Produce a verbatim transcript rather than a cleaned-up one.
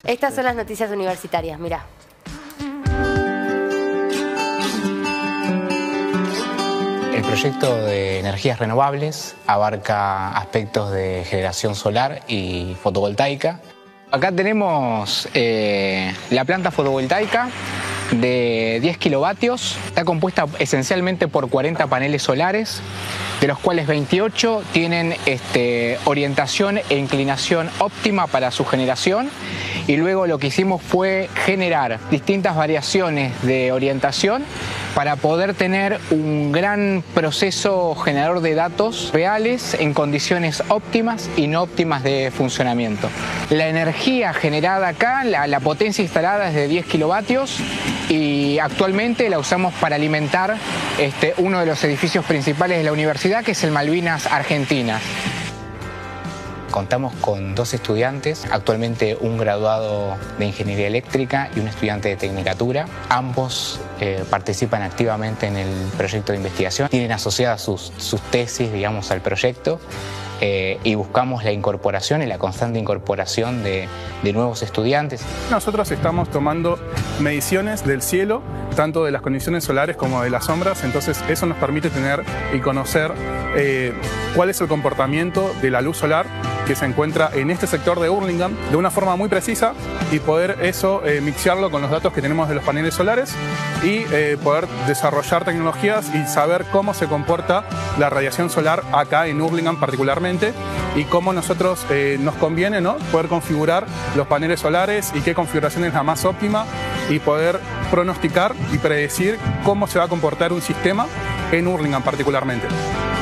Estas son las noticias universitarias, mirá. El proyecto de energías renovables abarca aspectos de generación solar y fotovoltaica. Acá tenemos eh, la planta fotovoltaica de diez kilovatios. Está compuesta esencialmente por cuarenta paneles solares, de los cuales veintiocho tienen este, orientación e inclinación óptima para su generación. Y luego lo que hicimos fue generar distintas variaciones de orientación para poder tener un gran proceso generador de datos reales en condiciones óptimas y no óptimas de funcionamiento. La energía generada acá, la, la potencia instalada es de diez kilovatios y actualmente la usamos para alimentar este, uno de los edificios principales de la universidad, que es el Malvinas Argentinas. Contamos con dos estudiantes, actualmente un graduado de Ingeniería Eléctrica y un estudiante de Tecnicatura. Ambos eh, participan activamente en el proyecto de investigación, tienen asociadas sus, sus tesis, digamos, al proyecto eh, y buscamos la incorporación y la constante incorporación de, de nuevos estudiantes. Nosotros estamos tomando mediciones del cielo, tanto de las condiciones solares como de las sombras, entonces eso nos permite tener y conocer eh, cuál es el comportamiento de la luz solar que se encuentra en este sector de Hurlingham de una forma muy precisa y poder eso eh, mixearlo con los datos que tenemos de los paneles solares y eh, poder desarrollar tecnologías y saber cómo se comporta la radiación solar acá en Hurlingham particularmente y cómo nosotros eh, nos conviene, ¿no?, poder configurar los paneles solares y qué configuración es la más óptima y poder pronosticar y predecir cómo se va a comportar un sistema en Hurlingham particularmente.